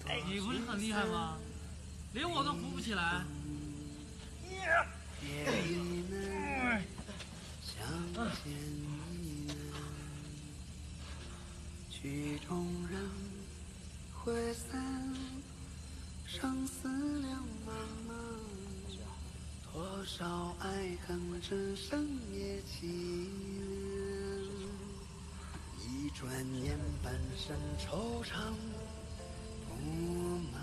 你不是很厉害吗？连我都扶不起来。 曲中人挥散，生死两茫茫。多少爱恨只剩夜凄凉。一转眼半生惆怅不满，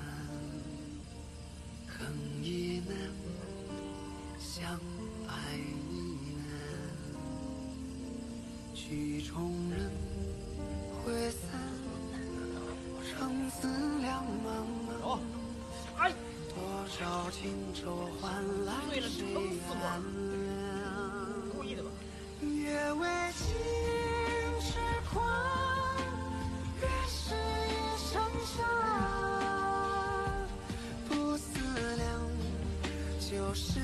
恨亦难，相爱亦难。曲中人挥散，生死两茫茫。多少情愁换来谁安良？ 故意的吧？ 越为情痴狂，越是一生伤。不思量，就是